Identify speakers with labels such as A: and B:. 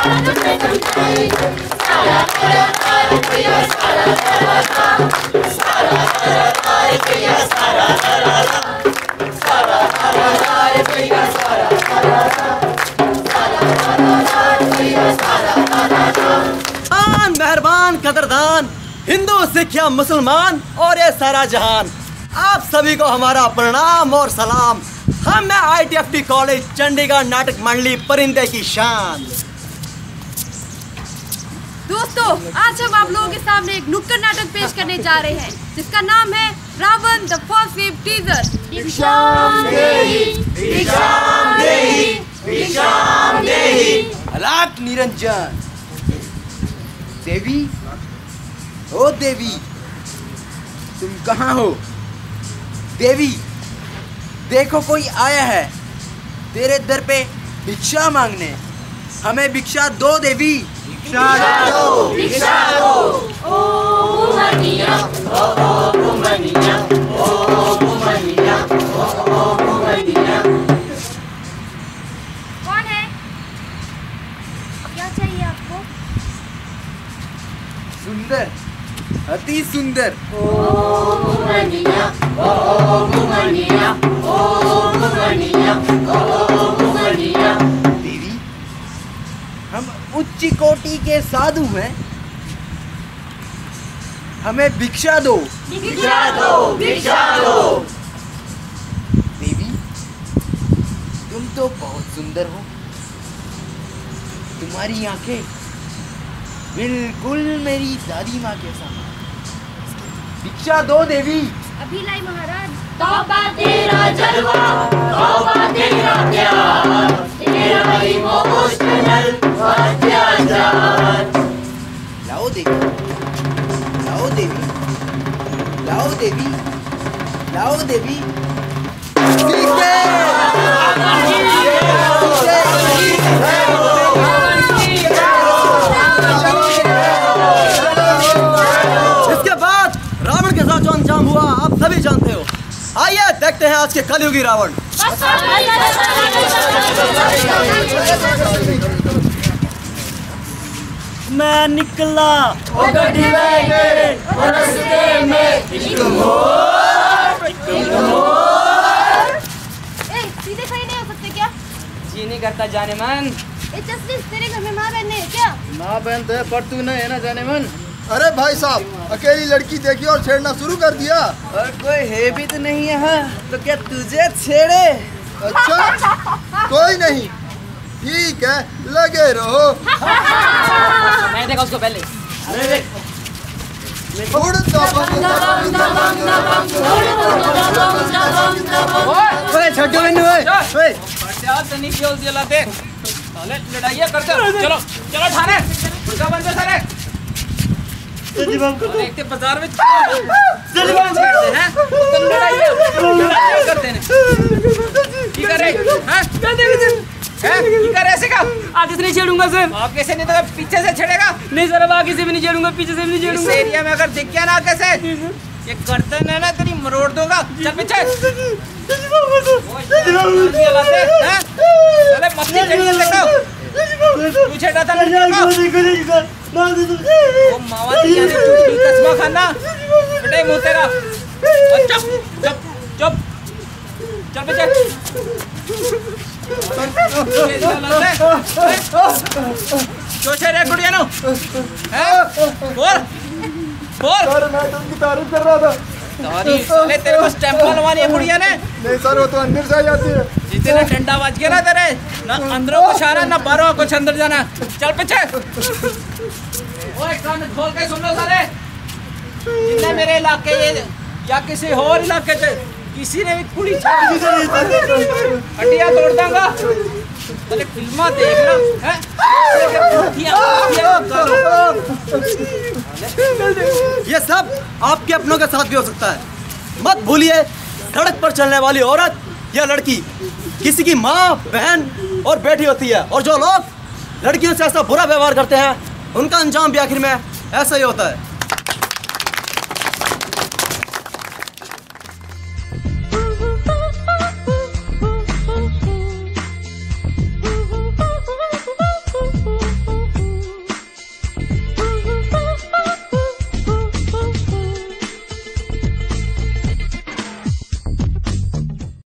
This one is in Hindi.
A: मेहरबान कदरदान हिंदू सिख या मुसलमान और ये सारा जहान, आप सभी को हमारा प्रणाम और सलाम। हम हैं ITFT कॉलेज चंडीगढ़ नाटक मंडली परिंदे की शान।
B: दोस्तों, आज हम आप लोगों के सामने एक नुक्कड़ नाटक पेश करने जा रहे हैं जिसका नाम है Ravan the first wave teaser.
A: Alert Niranjan. देवी, ओ देवी, तुम कहाँ हो? देवी, देखो कोई आया है तेरे दर पे भिक्षा मांगने। हमें भिक्षा दो देवी, भिक्षा दो, भिक्षा दो।
C: ओ बुमनिया, ओ बुमनिया, ओ बुमनिया, ओ बुमनिया।
B: कौन है? क्या चाहिए आपको?
A: सुंदर, अति सुंदर।
C: ओ बुमनिया, ओ बुमनिया, ओ बुमनिया, ओ बुमनिया।
A: देवी, हम उच्च कोटि के साधु हैं, हमें भिक्षा दो,
C: भिक्षा दो, भिक्षा दो।
A: देवी, तुम तो बहुत सुंदर हो। तुम्हारी आंखें बिल्कुल मेरी दादी माँ के समान। भिक्षा दो देवी।
B: अभी लाई महाराज।
C: तौबा तेरा जलवा, तौबा तेरा प्यार, तेरा इमोशनल अत्याचार।
A: लाओ देवी, लाओ देवी, लाओ देवी, लाओ देवी। इसके बाद रावण के साथ जो अंजाम हुआ आप सभी जानते हो। आइए देखते हैं आज के कलयुगी रावण। मैं निकला
B: सीधे खड़े नहीं हो सकते क्या?
D: जी नहीं करता जाने मन।
B: तेरे घर में माँ बहन है क्या?
D: माँ बहन तो है पर तू नहीं है ना जाने मन।
E: अरे भाई साहब, अकेली लड़की देखी और छेड़ना शुरू कर दिया।
A: और कोई है भी तो नहीं यहाँ, तो क्या तुझे छेड़े?
E: अच्छा, कोई नहीं, ठीक है, लगे रहो।
D: मैं देखा उसको पहले।
E: अरे देख,
A: छोटू मैनू
D: लड़ाइया करते चलो चलो थाने बंदे सारे देखते बाजार में करते हैं की कर रहे ऐसे का आगे से नहीं छेड़ूंगा सर। आप कैसे नहीं तो पीछे से छेड़ेगा? नहीं सर, अब आगे से भी नहीं छेड़ूंगा, पीछे से भी नहीं छेड़ूंगा। इस एरिया में अगर दिख गया ना आगे से ये गर्दन है ना तेरी मरोड़ दूंगा। चल पीछे। अरे मस्ती चढ़िए देखो तू छेड़ा था वो मावाती यानी तू कसमा खाना बेटे मुंह तेरा। चुप चुप चुप चल पीछे। जो छेड़े गुड़िया नो बोल बोल।
E: सर मैं तो उनकी तारीफ कर रहा था।
D: तारीफ साले तेरे को स्टैंप बनवानी है गुड़िया ने?
E: नहीं सर, वो तो अंदर से आ जाती है।
D: जितने डंडा बज गया ना तेरे ना अंदरों को इशारा ना बाहरों कुछ अंदर जाना। चल पीछे। ओए कान खोल के सुन लो सारे, जितने मेरे इलाके ये या किसी और इलाके से किसी ने भी कुड़ी हड्डियां तोड़ दूंगा। पहले फिल्मा देखना है।
A: ये सब आपके अपनों के साथ भी हो सकता है। मत भूलिए, सड़क पर चलने वाली औरत या लड़की किसी की माँ, बहन और बेटी होती है, और जो लोग लड़कियों से ऐसा बुरा व्यवहार करते हैं उनका अंजाम भी आखिर में ऐसा ही होता है।